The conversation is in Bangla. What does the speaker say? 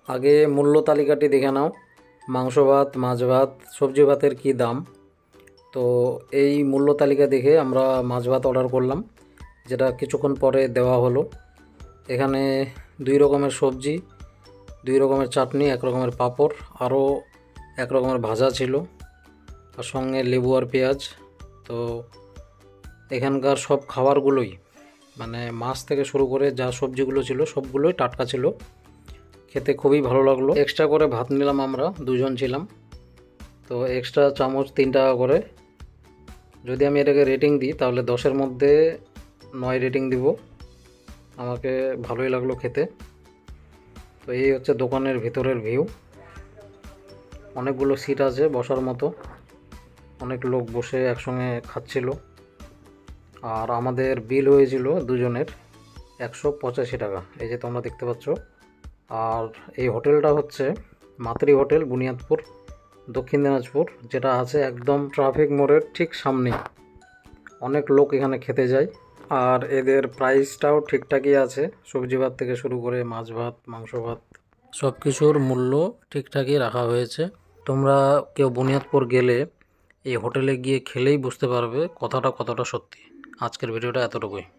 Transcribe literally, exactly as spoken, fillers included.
আগে মূল্য তালিকাটি দেখে নাও। মাংস ভাত, মাছ ভাত, সবজি ভাতের কী দাম। তো এই মূল্য তালিকা দেখে আমরা মাছ ভাত অর্ডার করলাম, যেটা কিছুক্ষণ পরে দেওয়া হলো। এখানে দুই রকমের সবজি, দুই রকমের চাটনি, এক রকমের পাঁপড়, আরও এক রকমের ভাজা ছিল, আর সঙ্গে লেবু আর পেঁয়াজ। তো এখানকার সব খাবারগুলোই, মানে মাছ থেকে শুরু করে যা সবজিগুলো ছিল সবগুলোই টাটকা ছিল, খেতে খুবই ভালো লাগলো। এক্সট্রা করে ভাত নিলাম, আমরা দুজন ছিলাম, তো এক্সট্রা চামচ তিন টাকা করে। যদি আমি এটাকে রেটিং দিই তাহলে দশের মধ্যে নয় রেটিং দিব। আমাকে ভালোই লাগলো খেতে। তো এই হচ্ছে দোকানের ভিতরের ভিউ। অনেকগুলো সিট আছে বসার মতো, অনেক লোক বসে একসঙ্গে খাচ্ছিল। আর আমাদের বিল হয়েছিল দুজনের একশো পঁচাশি টাকা, এই যে তোমরা দেখতে পাচ্ছ। আর এই হোটেলটা হচ্ছে মাতৃ হোটেল, বুনিয়াদপুর, দক্ষিণ দিনাজপুর, যেটা আছে একদম ট্রাফিক মোড়ের ঠিক সামনে। অনেক লোক এখানে খেতে যায়, আর এদের প্রাইসটাও ঠিকঠাকই আছে। সবজি ভাত থেকে শুরু করে মাছ ভাত, মাংস ভাত, সব কিছুর মূল্য ঠিকঠাকই রাখা হয়েছে। তোমরা কেউ বুনিয়াদপুর গেলে এই হোটেলে গিয়ে খেলেই বুঝতে পারবে কথাটা কতটা সত্যি। আজকের ভিডিওটা এতটুকুই।